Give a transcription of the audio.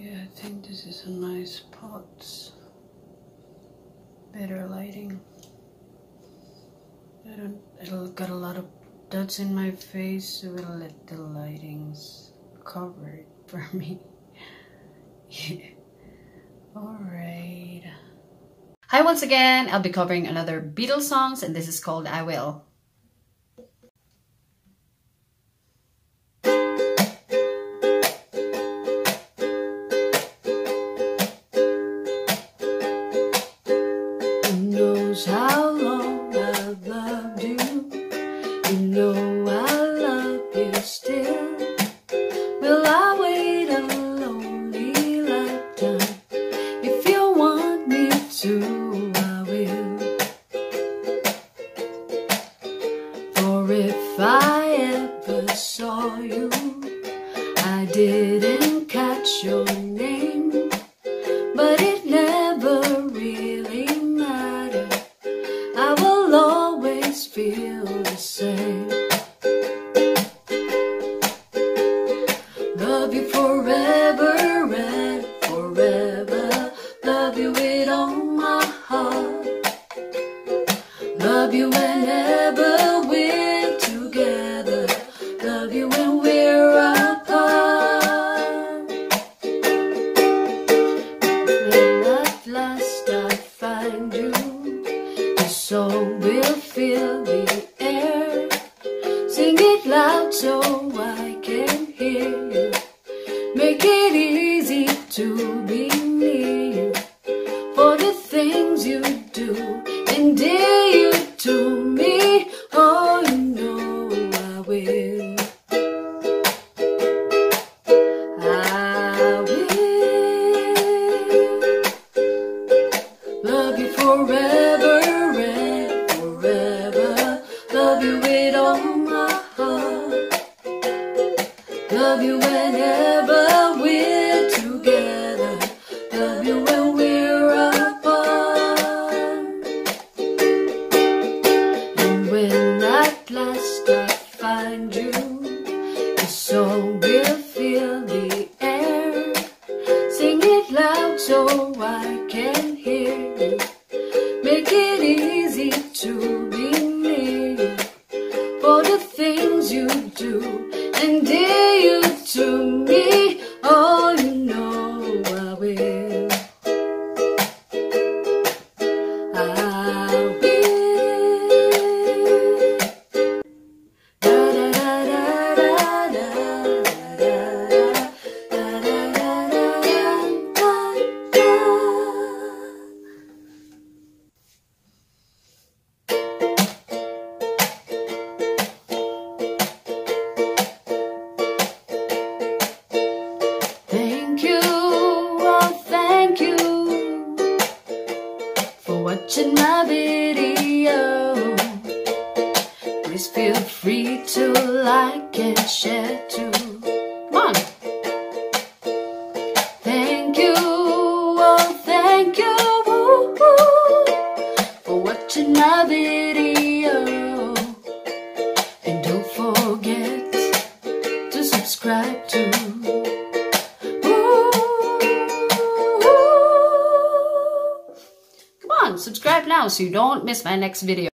Yeah, I think this is a nice spot. Better lighting. It'll got a lot of dots in my face, so we'll let the lightings cover it for me. Yeah. Alright. Hi once again, I'll be covering another Beatles songs, and this is called I Will. Who knows how long I've loved you? You know I love you still. Will I wait a lonely lifetime? If you want me to, I will. For if I ever saw you, I didn't catch your name, but it never really mattered. I will always feel the same. Love you forever and forever. Love you with all my heart. Love you whenever we're together. Love you when we're apart. When at last I find you, the song will fill the air. Sing it loud so I can hear you. Make it easy to be near you. For the things you do, endear you to me. Oh, you know I will. I will love you forever and forever. Love you with all my heart. Love you whenever we're together. Love you when we're apart. And when at last I find you, the song will fill the air. Sing it loud so I can hear you. Make it easy to be near you. For the things you do, endear you to me. Oh, you know I will. I will. Da da da da da da da da da da da. Thank you, oh thank you for watching my video. Please feel free to like and share too. Come on. Thank you, oh thank you for watching my video. And don't forget to subscribe too. Come on, subscribe now so you don't miss my next video.